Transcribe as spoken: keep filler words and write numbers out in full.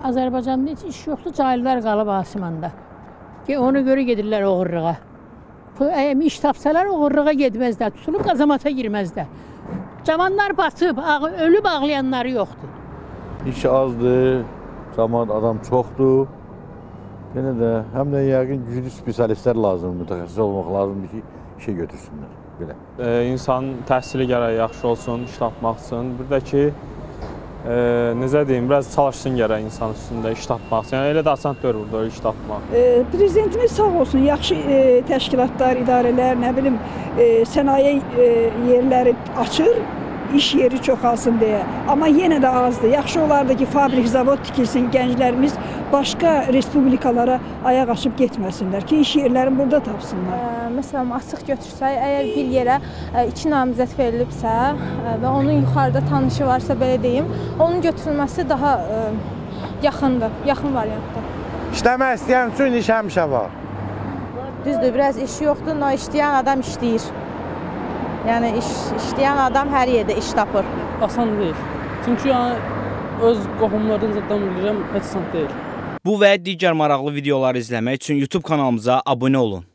Azərbaycanda heç iş yoxdur, cahillər qalıb asimanda. Ona görə gedirlər oğurluğa. Əgər iş tapsalar oğurluğa getməzlər, tutulub qazamata girməzlər. Cavanlar batıb, ölüb ağlayanları yoxdur. İş azdır, cəmaət adam çoxdur. Yenə də həm də yəqin güclü spesialistlər lazımdır, mütəxəssis olmaq lazımdır ki, işə götürsünlər. Belə. E, insan təhsili gərək yaxşı olsun, iş tapmaq üçün. Bir də ki, e, necə deyim, biraz çalışsın gərək insan üstündə iş tapmaq üçün. Yəni, elə də asan deyil burada iş tapmaq. E, Prezidentimiz sağ olsun, yaxşı e, təşkilatlar, idarələr, nə bilim, e, sənaye e, yerləri açır, iş yeri çoxalsın deyə. Amma yenə də azdır. Yaxşı olardı ki, fabrik, zavod tikilsin, gənclərimiz başqa respublikalara ayaq açıb getməsinlər ki, iş yerlərini burada tapsınlar. E, məsələn, açıq götürsək, əgər bir yerə e, iki namizəd verilibsə e, və onun yuxarıda tanışı varsa, belə deyim, onun götürülməsi daha e, yaxındır, yaxın variantdır. İşləmək istəyən üçün iş həmişə var. Düzdür, biraz iş yoxdur, но işləyən adam işləyir. Yəni iş, işləyən adam hər yerdə iş tapır. Asan deyil. Çünki yəni, öz qohumlarınızdan bilirəm, heç asan deyil. Bu və digər maraqlı videoları izləmək üçün YouTube kanalımıza abunə olun.